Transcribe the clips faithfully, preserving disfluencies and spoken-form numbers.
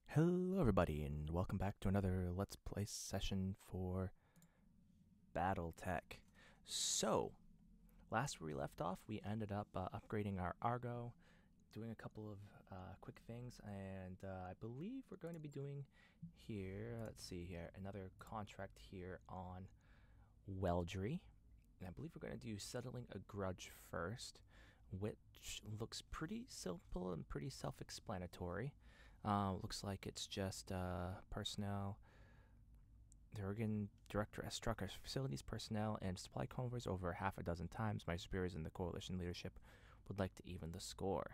Hello everybody and welcome back to another Let's Play session for Battletech. So, last where we left off, we ended up uh, upgrading our Argo, doing a couple of uh, quick things, and uh, I believe we're going to be doing here, let's see here, another contract here on Weldry. And I believe we're going to do Settling a Grudge first, which looks pretty simple and pretty self-explanatory. Uh, looks like it's just uh, personnel. The Oregon Director has struck our facilities, personnel, and supply convoys over half a dozen times. My superiors in the coalition leadership would like to even the score.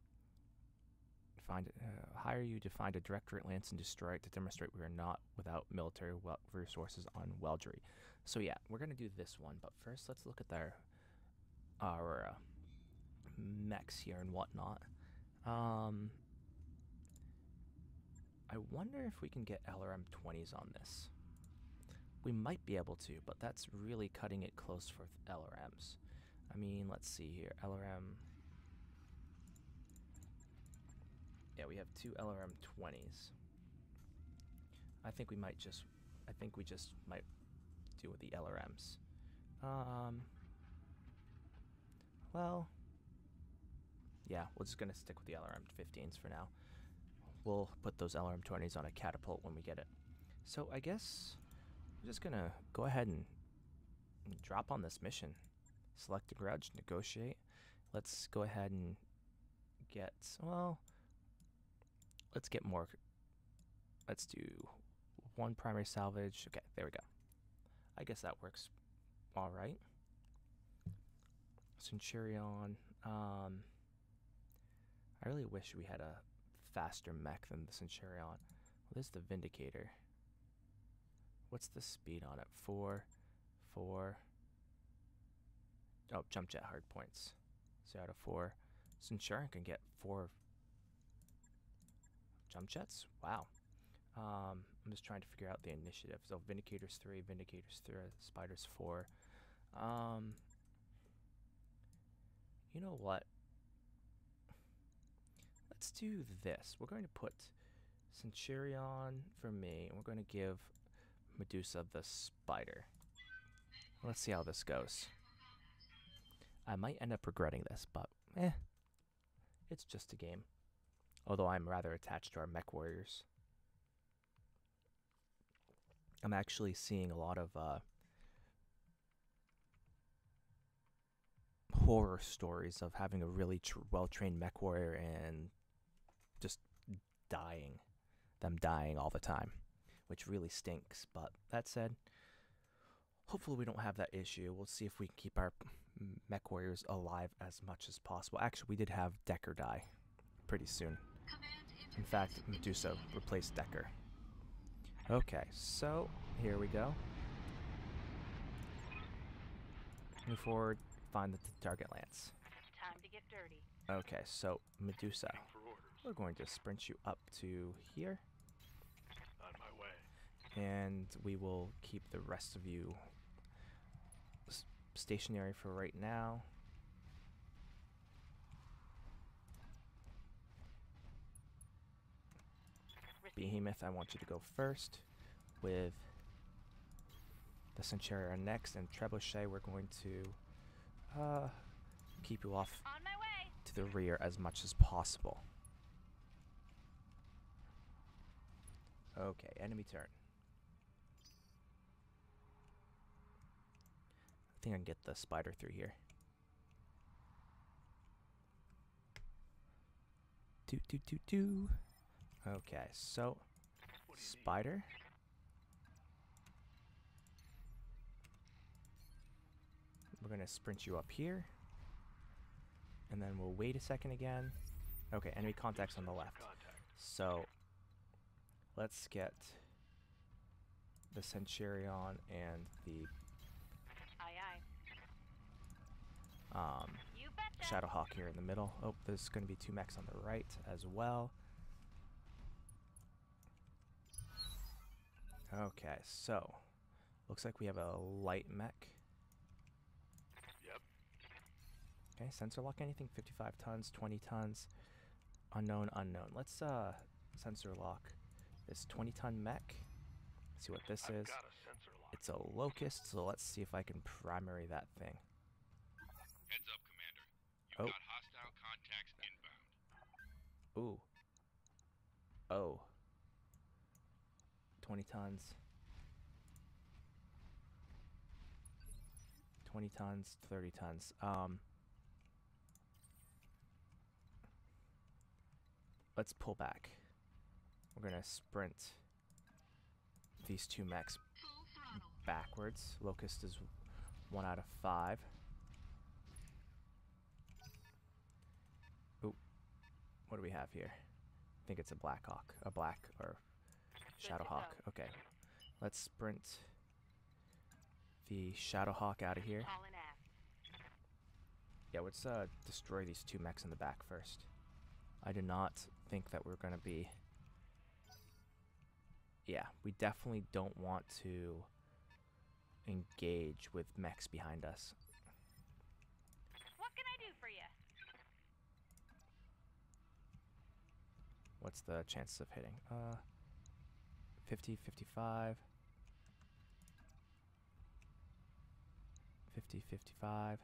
Find uh, hire you to find a directorate, lance, and destroy it to demonstrate we are not without military wel resources on Weldry. So yeah, we're gonna do this one, but first let's look at our our uh, mechs here and whatnot. Um, I wonder if we can get L R M twenties on this. We might be able to, but that's really cutting it close for L R Ms. I mean, let's see here. L R M... Yeah, we have two L R M twenties. I think we might just... I think we just might do with the L R Ms. Um... Well... Yeah, we're just gonna stick with the L R M fifteens for now. We'll put those L R M twenties on a catapult when we get it. So I guess we're just gonna go ahead and drop on this mission. Select a grudge, negotiate. Let's go ahead and get, well, let's get more. Let's do one primary salvage. Okay, there we go. I guess that works all right. Centurion. Um, I really wish we had a faster mech than the Centurion. Well, this is the Vindicator. What's the speed on it? Four, four. Oh, jump jet hard points. So out of four, Centurion can get four jump jets. Wow. Um, I'm just trying to figure out the initiative. So Vindicator's three, Vindicator's three, Spider's four. Um, you know what? Let's do this. We're going to put Centurion for me, and we're going to give Medusa the Spider. Let's see how this goes. I might end up regretting this, but eh, it's just a game. Although I'm rather attached to our mech warriors. I'm actually seeing a lot of uh, horror stories of having a really tr well-trained mech warrior and just dying. Them dying all the time, which really stinks. But that said, hopefully we don't have that issue. We'll see if we can keep our mech warriors alive as much as possible. Actually, we did have Decker die pretty soon. In fact, Medusa replaced Decker. Okay, so here we go. Move forward, find the target lance. Time to get dirty. Okay, so Medusa, we're going to sprint you up to here. On my way. And we will keep the rest of you stationary for right now. Behemoth, I want you to go first with the Centurion next, and Trebuchet, we're going to uh, keep you off On my way. to the rear as much as possible. Okay, enemy turn. I think I can get the Spider through here. Do do do do. Okay, so Spider. We're gonna sprint you up here, and then we'll wait a second again. Okay, enemy contacts on the left. So let's get the Centurion and the Aye, aye. um, You betcha. Shadowhawk here in the middle. Oh, there's going to be two mechs on the right as well. Okay, so looks like we have a light mech. Yep. Okay, sensor lock anything, fifty-five tons, twenty tons, unknown, unknown. Let's uh sensor lock this twenty ton mech. See what this I've is. got a sensor lock. It's a Locust, so let's see if I can primary that thing. Heads up, Commander. You've Oh. got hostile contacts inbound. Ooh. Oh. twenty tons. twenty tons, thirty tons. Um, let's pull back. We're gonna sprint these two mechs backwards. Locust is one out of five. Ooh. What do we have here? I think it's a Black Hawk. A black or Shadow to Hawk. go. Okay. Let's sprint the Shadow Hawk out of here. All in aft. Yeah, let's uh, destroy these two mechs in the back first. I do not think that we're going to be... Yeah, we definitely don't want to engage with mechs behind us. What can I do for you? What's the chances of hitting? Uh, fifty, fifty-five. fifty, fifty-five.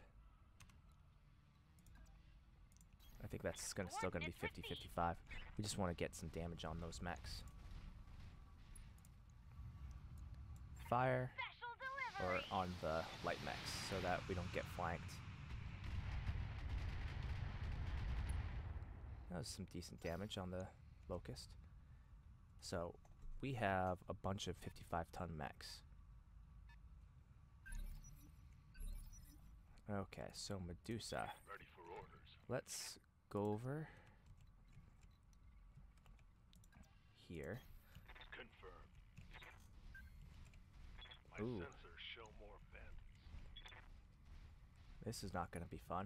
I think that's gonna still gonna be fifty, fifty-five. We just want to get some damage on those mechs. Fire, Special or delivery. on the light mechs, so that we don't get flanked. That was some decent damage on the Locust. So we have a bunch of fifty-five ton mechs. Okay, so Medusa. Ready for orders. Let's go over here. Confirmed. My Ooh. sensors show more bandits. This is not going to be fun.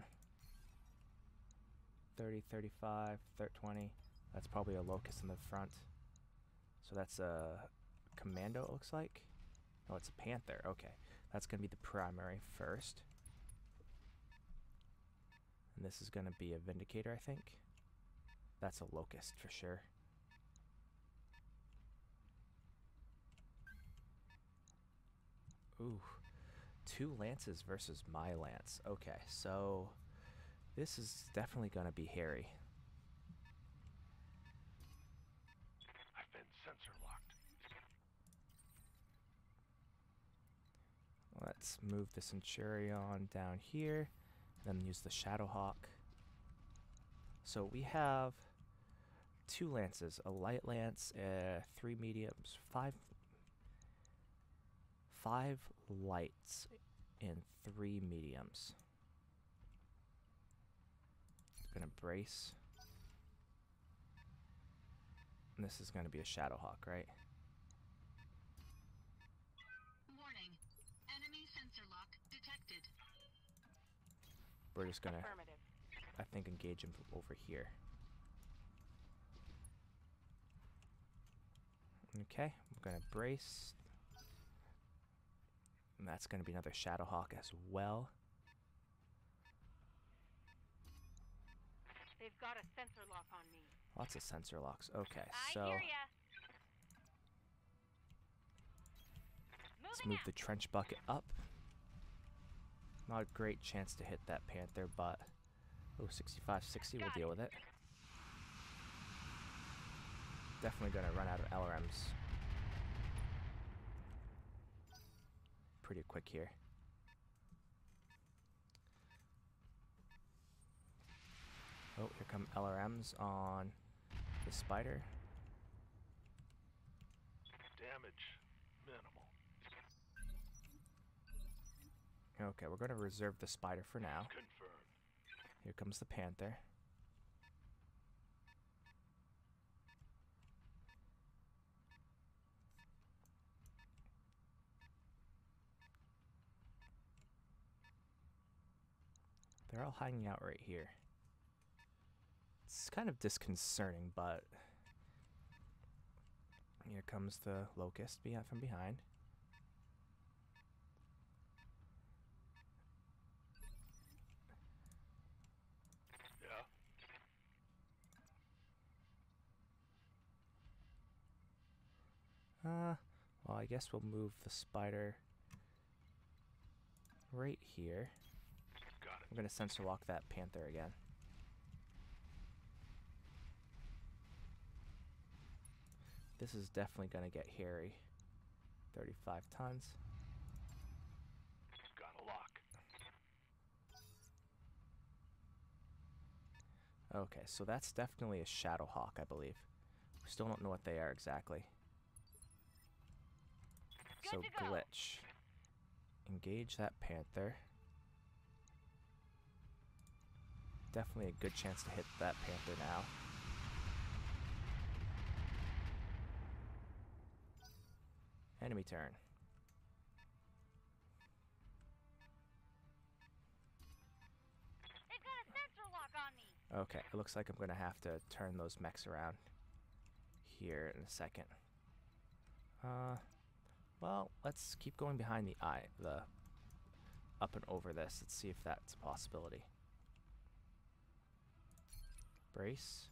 thirty, thirty-five, thirty, twenty. That's probably a Locust in the front. So that's a Commando, it looks like. Oh, it's a Panther. Okay. That's going to be the primary first. And this is going to be a Vindicator, I think. That's a Locust for sure. Ooh. Two Lances versus my Lance. Okay, so this is definitely going to be hairy. I've been sensor locked. Let's move the Centurion down here, then use the Shadowhawk. So we have two lances, a light lance, uh, three mediums, five, five lights, and three mediums. Gonna brace. And this is gonna be a Shadowhawk, right? Warning. Enemy sensor lock detected. We're just gonna, Affirmative. I think, engage him over here. Okay, we're gonna brace. And that's gonna be another Shadowhawk as well. They've got a sensor lock on me. Lots of sensor locks. Okay, I so hear ya. let's Moving move out. the trench bucket up. Not a great chance to hit that Panther, but oh, sixty-five, sixty, we'll Got deal it. with it. Definitely gonna run out of L R Ms pretty quick here. Oh, here come L R Ms on the Spider. Damage minimal. Okay, we're gonna reserve the Spider for now. Confirmed. Here comes the Panther. They're all hanging out right here. It's kind of disconcerting, but here comes the Locust behind from behind. Yeah. Uh, well, I guess we'll move the spider right here. Got it. I'm gonna sensor lock that panther again. This is definitely gonna get hairy. thirty-five tons. Got a lock. Okay, so that's definitely a shadow hawk, I believe. We still don't know what they are exactly. Good So to go. glitch. Engage that panther. Definitely a good chance to hit that panther now. Enemy turn. They've got a sensor lock on me. Okay, it looks like I'm gonna have to turn those mechs around here in a second. Uh, well, let's keep going behind the eye, the up and over this. Let's see if that's a possibility. Brace.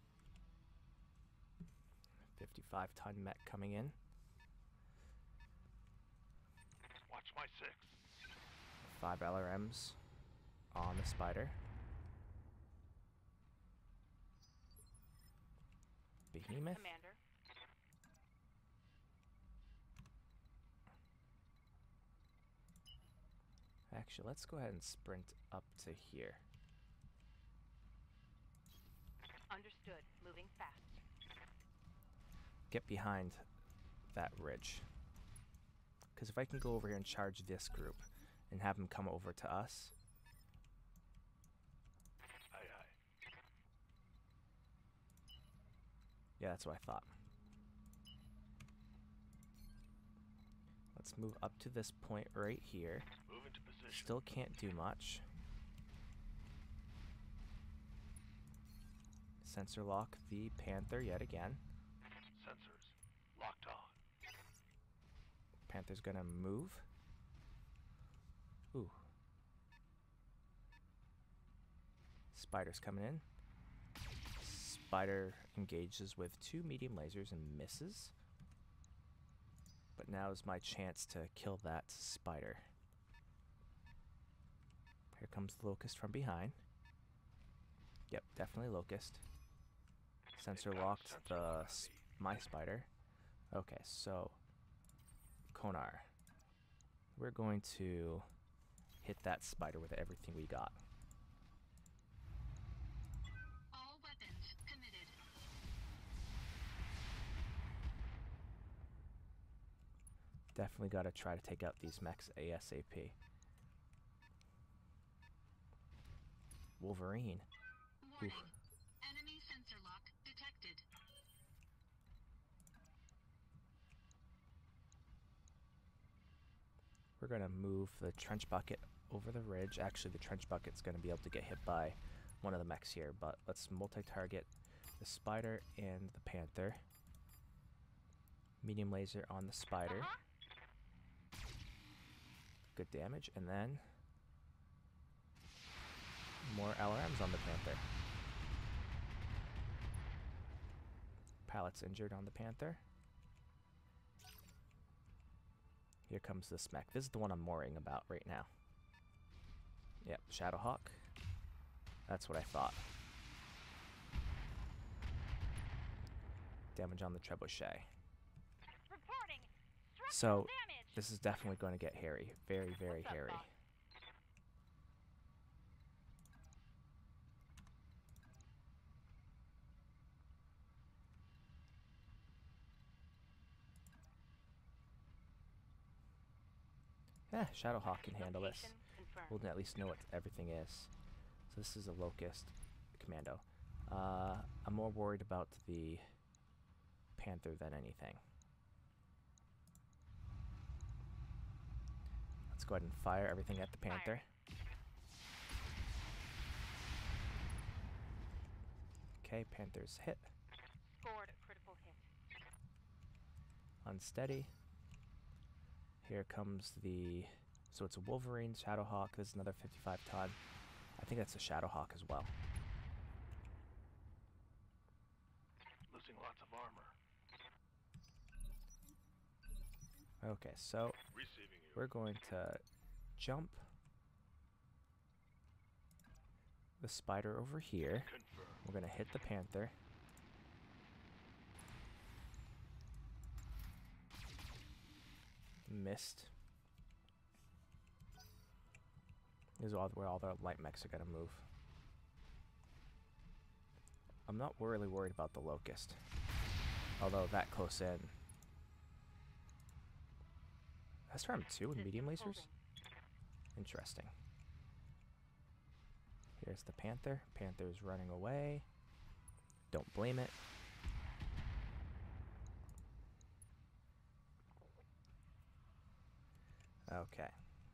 fifty-five ton mech coming in. Watch my six. Five L R Ms on the spider. Behemoth. Commander. Actually, let's go ahead and sprint up to here. Understood. Moving fast. Get behind that ridge. Because if I can go over here and charge this group and have them come over to us. Aye, aye. Yeah, that's what I thought. Let's move up to this point right here. Move into position. Still can't do much. Sensor lock the panther yet again. Sensors locked on. Panther's gonna move. Ooh. Spider's coming in. Spider engages with two medium lasers and misses. But now is my chance to kill that spider. Here comes the locust from behind. Yep, definitely locust. Sensor They've got a locked sensor the lock on s- me. my spider. Okay, so Konar, we're going to hit that spider with everything we got. All weapons committed. Definitely got to try to take out these mechs ASAP. Wolverine. Warning. Enemy sensor lock detected. We're going to move the trench bucket over the ridge. Actually, the trench bucket's going to be able to get hit by one of the mechs here, but let's multi-target the spider and the panther. Medium laser on the spider. Uh-huh. Good damage, and then more L R Ms on the panther. Pallet's injured on the panther. Here comes this mech. This is the one I'm worrying about right now. Yep, Shadowhawk. That's what I thought. Damage on the trebuchet. Reporting. Structural So, damage. this is definitely going to get hairy. Very, very What's up, hairy. boss? Eh, Shadowhawk can handle this. Location confirmed. We'll at least know what everything is. So this is a Locust Commando. Uh, I'm more worried about the Panther than anything. Let's go ahead and fire everything at the Panther. Okay, Panther's hit. Scored a critical hit. Unsteady. Here comes the... So it's a Wolverine, Shadowhawk. This is another fifty-five ton. I think that's a Shadowhawk as well. Losing lots of armor. Okay, so Receiving you. we're going to jump the spider over here. Confirm. We're going to hit the panther. Missed. This is all where all the light mechs are going to move. I'm not really worried about the locust. Although that close in. That's from two with medium System lasers? Interesting. Here's the panther. Panther's running away. Don't blame it. Okay.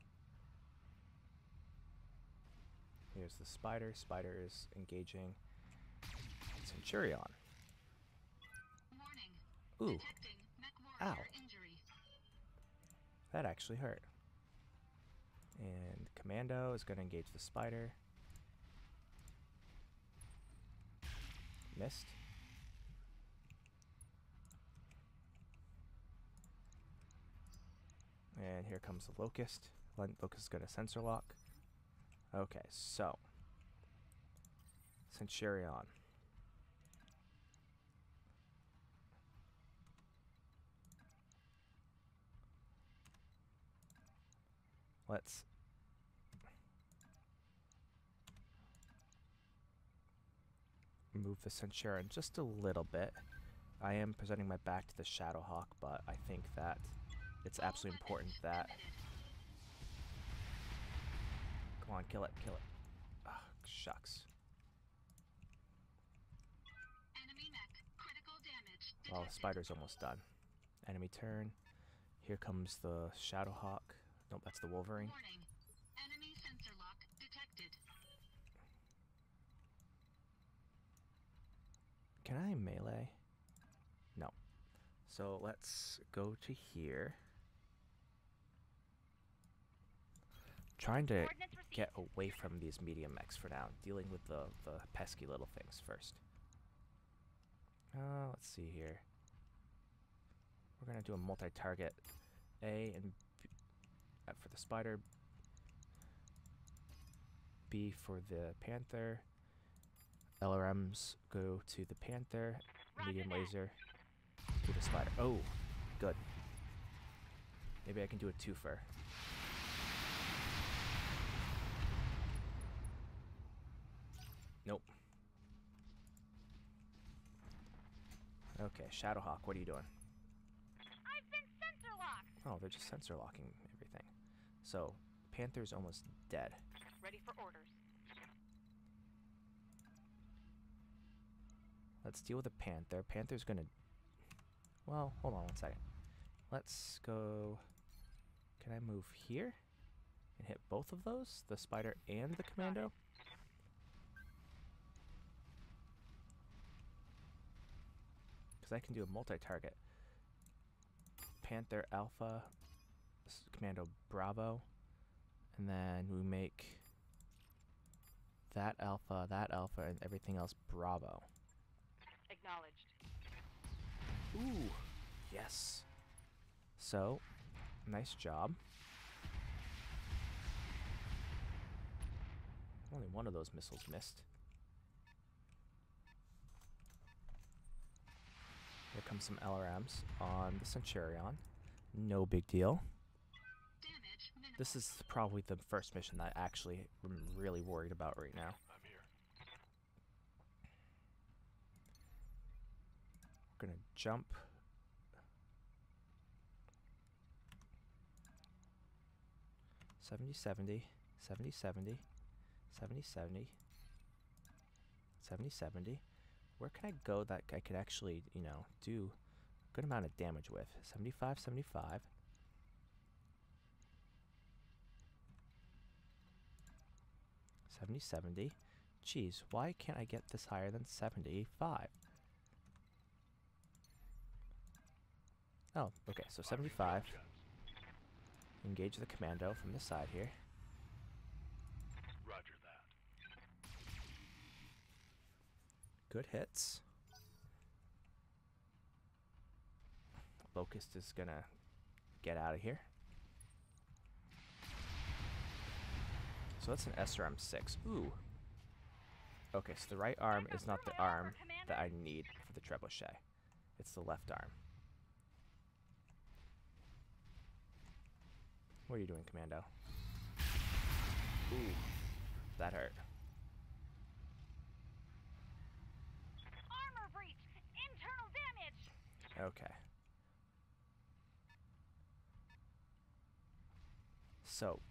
Here's the spider. Spider is engaging Centurion. Warning. Ooh, Detecting mech warrior Ow. injury. that actually hurt. And Commando is going to engage the spider. Missed. And here comes the Locust. Lon- Locust is going to sensor lock. Okay, so Centurion. Let's move the Centurion just a little bit. I am presenting my back to the Shadowhawk, but I think that it's absolutely important that... Come on, kill it, kill it. Ugh, shucks. Enemy mech. Critical damage. Well, the Detected. spider's almost done. Enemy turn. Here comes the Shadowhawk. Nope, that's the Wolverine. Warning. Enemy sensor lock detected. Can I melee? No. So let's go to here. Trying to Coordinates received. get away from these medium mechs for now. Dealing with the, the pesky little things first. Uh, let's see here. We're going to do a multi-target. A and B uh, for the spider. B for the panther. L R Ms go to the panther. Roger Medium that. laser to the spider. Oh, good. Maybe I can do a twofer. Nope. Okay, Shadowhawk, what are you doing? I've been sensor locked. Oh, they're just sensor locking everything. So, Panther's almost dead. Ready for orders. Let's deal with the Panther. Panther's gonna... Well, hold on one second. Let's go... Can I move here? And hit both of those? The spider and the commando? Because I can do a multi-target. Panther Alpha, s- Commando Bravo, and then we make that Alpha, that Alpha, and everything else Bravo. Acknowledged. Ooh, yes. So, nice job. Only one of those missiles missed. Here comes some L R Ms on the Centurion. No big deal. Damage minimal. This is probably the first mission that I actually am really worried about right now. I'm here. We're gonna jump. seventy seventy, seventy seventy, seventy seventy, seventy seventy. Where can I go that I could actually, you know, do a good amount of damage with? seventy-five, seventy-five. seventy seventy. Geez, why can't I get this higher than seventy-five? Oh, okay, so seventy-five. Jets. Engage the commando from the side here. Roger that. Good hits. Locust is gonna get out of here. So that's an S R M six. Ooh. Okay, so the right arm is not the arm that I need for the trebuchet. It's the left arm. What are you doing, Commando? Ooh, that hurt. Armor breach! Internal damage! Okay. So.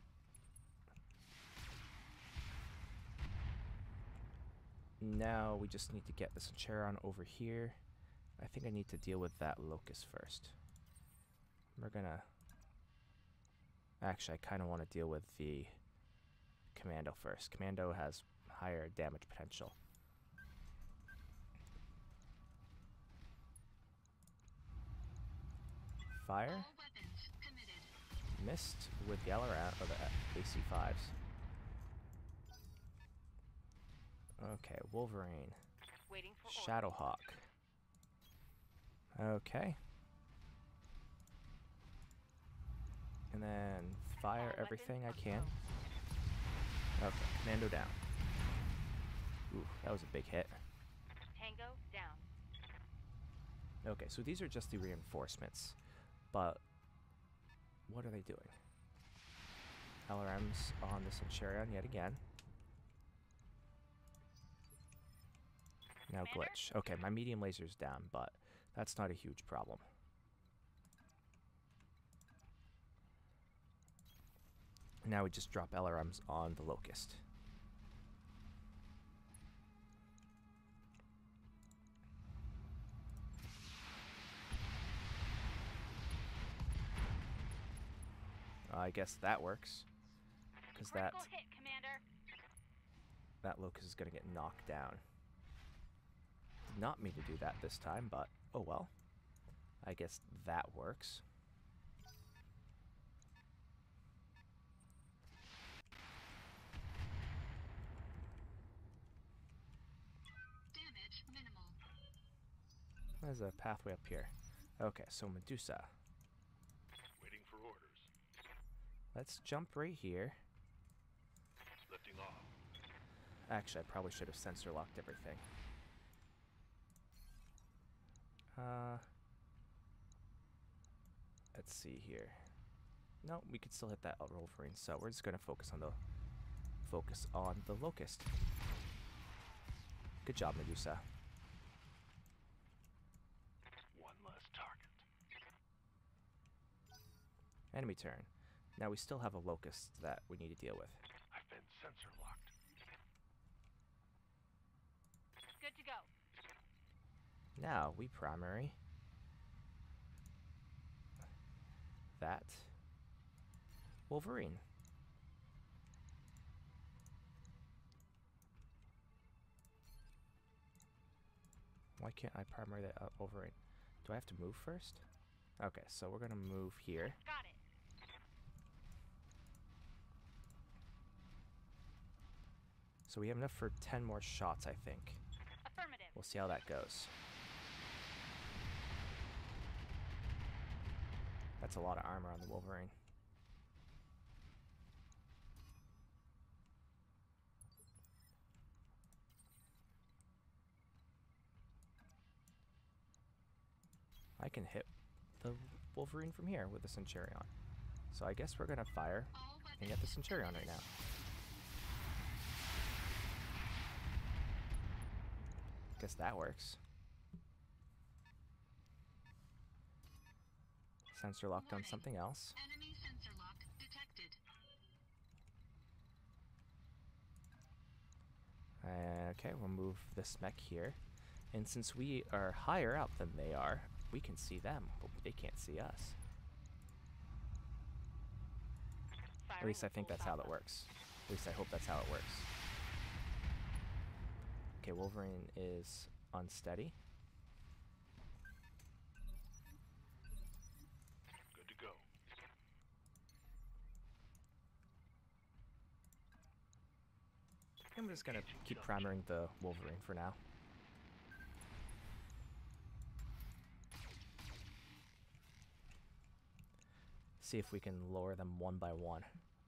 Now we just need to get the Centurion over here. I think I need to deal with that Locust first. We're gonna... Actually, I kind of want to deal with the Commando first. Commando has higher damage potential. Fire. All weapons committed. Missed with the L R M or the A C fives. Okay, Wolverine. Waiting for orders. Shadowhawk. Okay. And then fire All everything I weapons can. on Okay, Commando down. Ooh, that was a big hit. Tango down. Okay, so these are just the reinforcements. But what are they doing? L R Ms on the Centurion yet again. Now Commander? glitch. Okay, my medium laser's down, but that's not a huge problem. Now we just drop L R Ms on the Locust. I guess that works. Because that, Critical hit, Commander. that Locust is going to get knocked down. Did not mean to do that this time, but oh well. I guess that works. Damage minimal. There's a pathway up here. Okay, so Medusa. Waiting for orders. Let's jump right here. Lifting off. Actually, I probably should have sensor locked everything. Uh, let's see here. No, we could still hit that Wolverine, so we're just gonna focus on the focus on the Locust. Good job, Medusa. One less target. Enemy turn. Now we still have a Locust that we need to deal with. I've been sensor locked. Good to go. Now we primary that Wolverine. Why can't I primary that uh, Wolverine? Do I have to move first? Okay, so we're gonna move here. Got it. So we have enough for ten more shots, I think. Affirmative. We'll see how that goes. That's a lot of armor on the Wolverine. I can hit the Wolverine from here with the Centurion. So I guess we're gonna fire All and get the weapons Centurion right now. Guess that works. Sensor locked on Warning. something else. Enemy sensor lock detected. Uh, okay, we'll move this mech here. And since we are higher up than they are, we can see them, but they can't see us. At least I think that's how that works. At least I hope that's how it works. Okay, Wolverine is unsteady. Good to go. I'm just gonna keep primering the Wolverine for now. see if we can lower them one by one.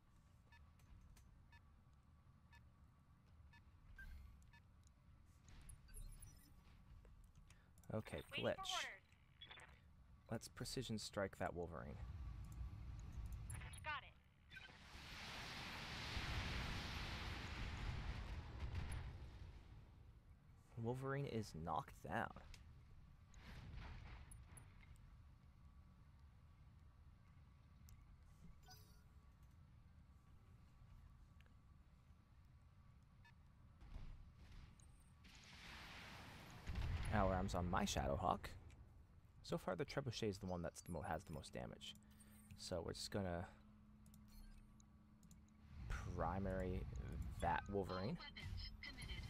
Okay, Waiting for glitch. orders. Let's precision strike that Wolverine. Got it. Wolverine is knocked down. Our arms on my Shadowhawk. So far, the Trebuchet is the one that's the mo has the most damage. So we're just gonna primary that Wolverine. All weapons committed.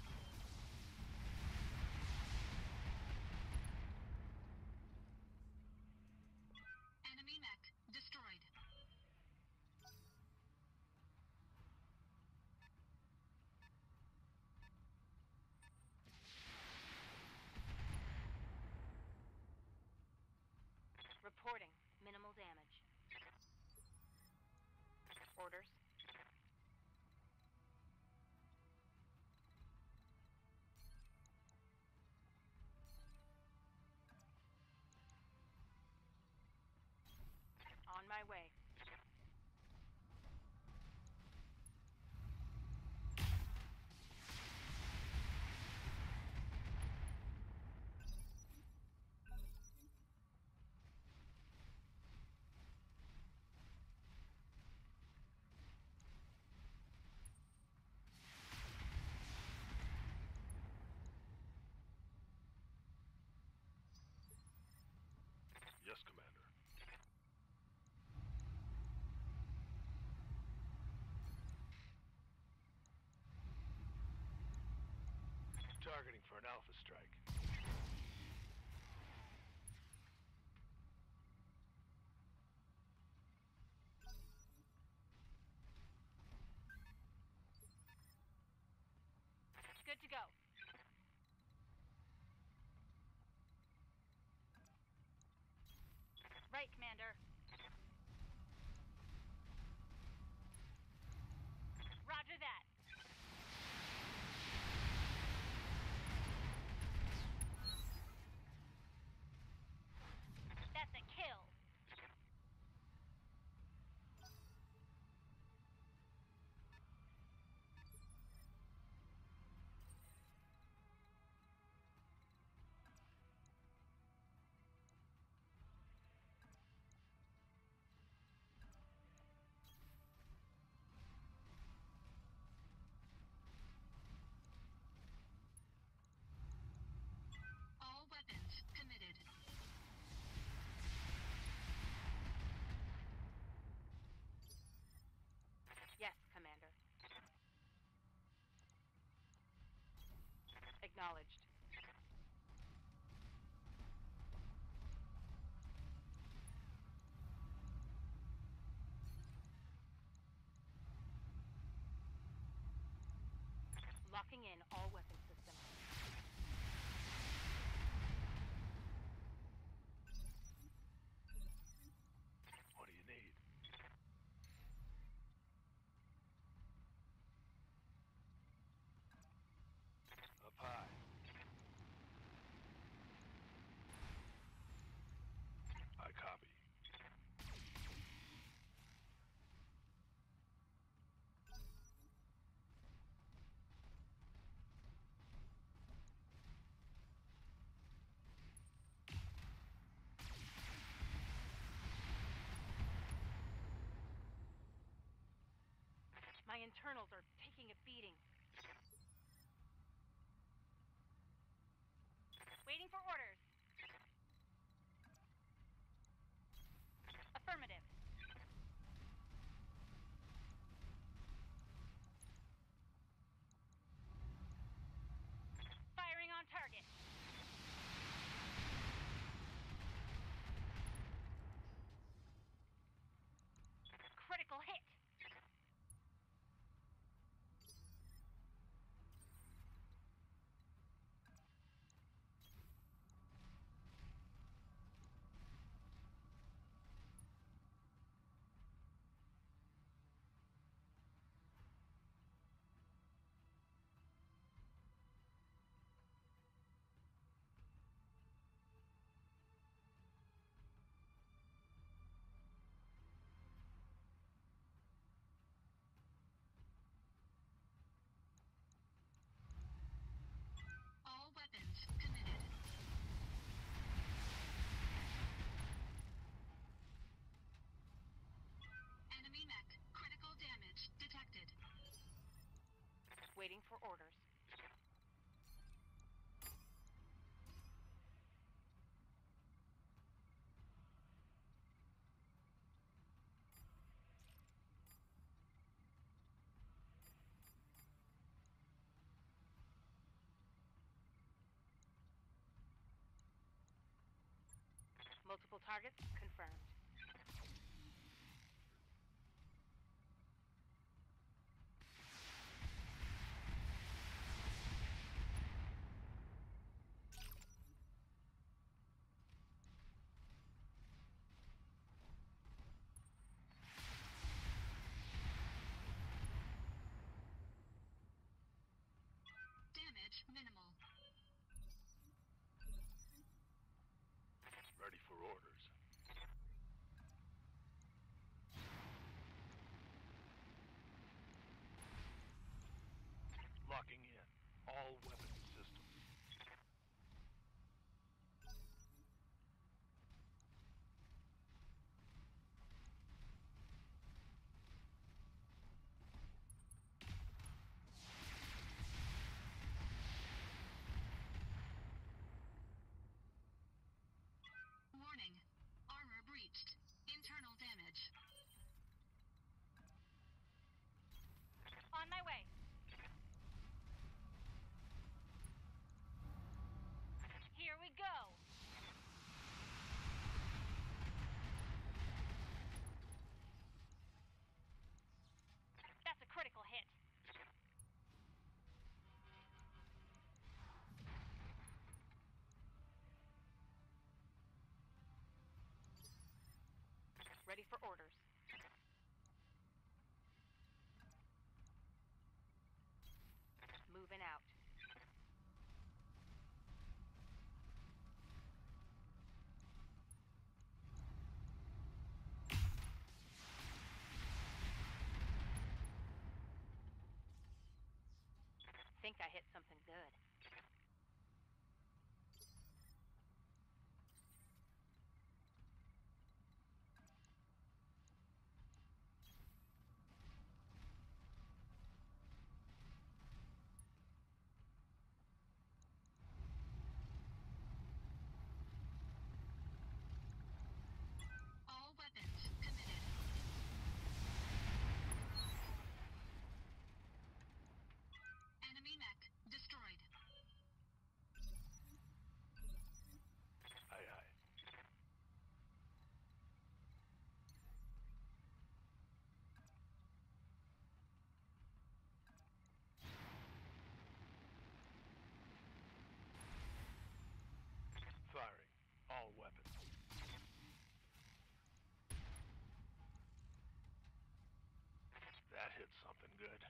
Enemy mech destroyed. Reporting. Minimal damage. Orders. On my way. Yes, Commander. Targeting for an alpha strike. Good to go. Right, Commander. Roger that. That's a kill. All weapons committed. Yes, Commander. Acknowledged. Locking in all weapon systems. What do you need? Up high. I copy. My internals are taking a beating. Waiting for orders. Affirmative. Firing on target. Critical hit. Waiting for orders. Multiple targets confirmed. Damage minimal. Ready for orders. Locking in all weapon systems. Warning. Armor breached. Internal damage. On my way. Here we go. That's a critical hit. Ready for orders. Moving out. Think I hit something good. All weapons committed. Enemy mech destroyed. Aye, aye. Firing all weapons. That hit something good.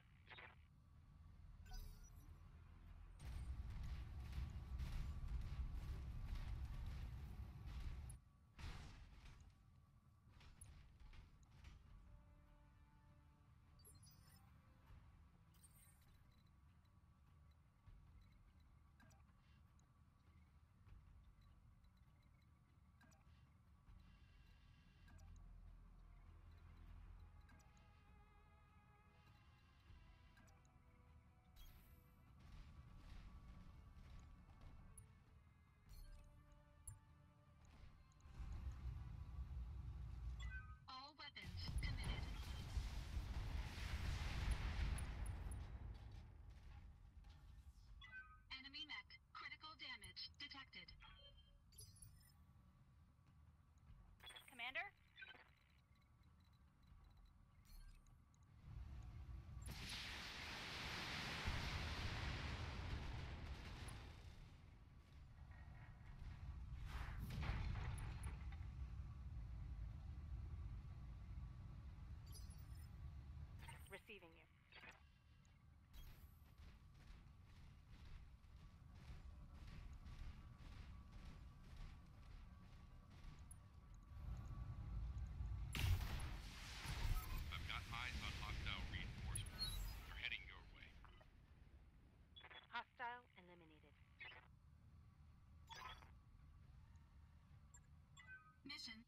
All weapons committed. Enemy mech critical damage detected. Commander? Receiving you. I've got eyes on hostile reinforcements. They're heading your way. Hostile eliminated. Mission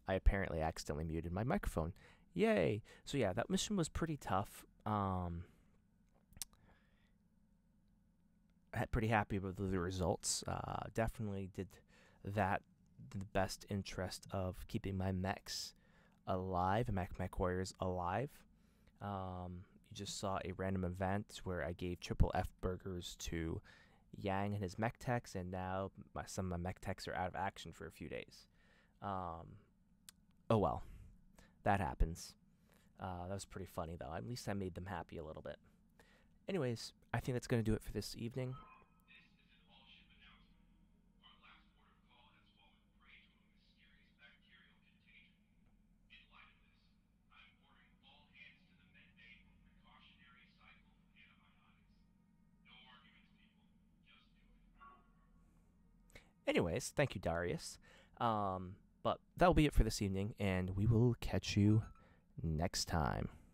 I apparently accidentally muted my microphone. Yay! So yeah, that mission was pretty tough. Um, ha- pretty happy with the results. Uh, definitely did that in the best interest of keeping my mechs alive, mech mech warriors alive. Um, you just saw a random event where I gave triple F burgers to Yang and his mech techs, and now my, some of my mech techs are out of action for a few days. Um, oh well, that happens. Uh, that was pretty funny though. At least I made them happy a little bit. Anyways, I think that's going to do it for this evening. Anyways, thank you, Darius. Um, but that'll be it for this evening, and we will catch you next time.